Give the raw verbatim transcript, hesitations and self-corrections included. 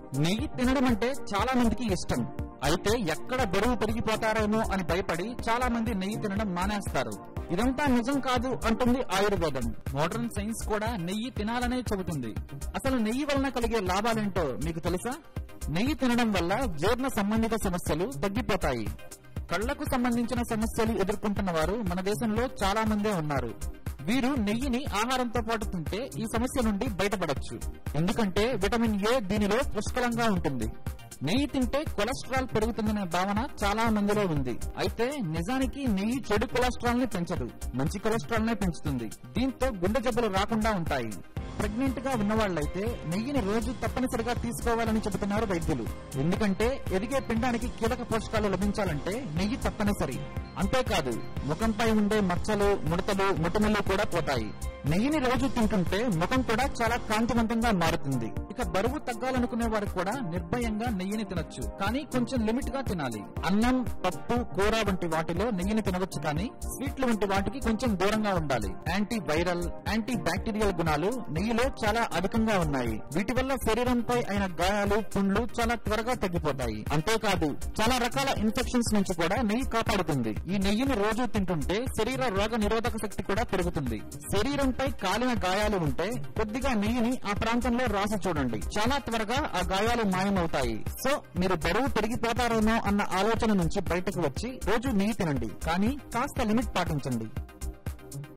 నెయ్యి తినడం అంటే చాలా మందికి ఇష్టం. అయితే ఎక్కడ బరువు పెరిగిపోతారేమో అని భయపడి చాలా మంది నెయ్యి తినడం మానేస్తారు. ఇదంతా నిజం కాదు అంటుంది ఆయుర్వేదం. మోడర్న్ సైన్స్ కూడా నెయ్యి తినాలనే చెబుతుంది. అసలు నెయ్యి వలన కలిగే లాభాలేంటో మీకు తెలుసా? నెయ్యి తినడం వల్ల జీర్ణ సంబంధిత సమస్యలు తగ్గిపోతాయి. కళ్లకు సంబంధించిన సమస్యలు ఎదుర్కొంటున్న వారు మన దేశంలో చాలా మందే ఉన్నారు. వీరు నెయ్యిని ఆహారంతో పాటు తింటే ఈ సమస్య నుండి బయటపడొచ్చు. ఎందుకంటే విటమిన్ ఏ దీనిలో పుష్కలంగా ఉంటుంది. నెయ్యి తింటే కొలెస్ట్రాల్ పెరుగుతుందనే భావన చాలా మందిలో ఉంది. అయితే నిజానికి నెయ్యి చెడు కొలెస్ట్రాల్ ని పెంచదు, మంచి కొలెస్ట్రాల్ నే పెంచుతుంది. దీంతో గుండె జబ్బులు రాకుండా ఉంటాయి. ప్రెగ్నెంట్ గా ఉన్నవాళ్లైతే నెయ్యిని రోజు తప్పనిసరిగా తీసుకోవాలని చెబుతున్నారు వైద్యులు. ఎందుకంటే ఎదిగే పిండానికి కీలక పోషకాలు లభించాలంటే నెయ్యి తప్పనిసరి. అంతేకాదు ముఖంపై ఉండే మచ్చలు, ముడతలు, ముటిమలు కూడా పోతాయి. నెయ్యిని రోజు తింటుంటే ముఖం కూడా చాలా కాంతివంతంగా మారుతుంది. ఇక బరువు తగ్గాలనుకునే వారు కూడా నిర్భయంగా నెయ్యిని తినొచ్చు, కానీ కొంచెం లిమిట్ గా తినాలి. అన్నం, పప్పు, కూర వంటి వాటిలో నెయ్యిని తినవచ్చు, కానీ స్వీట్లు వంటి వాటికి కొంచెం దూరంగా ఉండాలి. యాంటీ వైరల్, యాంటీ బ్యాక్టీరియల్ గుణాలు నెయ్యిలో చాలా అధికంగా ఉన్నాయి. వీటి వల్ల శరీరంపై అయిన గాయాలు, పుండ్లు చాలా త్వరగా తగ్గిపోతాయి. అంతేకాదు చాలా రకాల ఇన్ఫెక్షన్స్ నుంచి కూడా నెయ్యి కాపాడుతుంది. ఈ నెయ్యిని రోజు తింటుంటే శరీర రోగ నిరోధక శక్తి కూడా పెరుగుతుంది. శరీరంపై కాలిన గాయాలు ఉంటే కొద్దిగా నెయ్యిని ఆ ప్రాంతంలో రాసి చూడండి, చాలా త్వరగా ఆ గాయాలు మాయమవుతాయి. సో మీరు బరువు పెరిగిపోతారేమో అన్న ఆలోచన నుంచి బయటకు వచ్చి రోజు నెయ్యి తినండి, కానీ కాస్త లిమిట్ పాటించండి.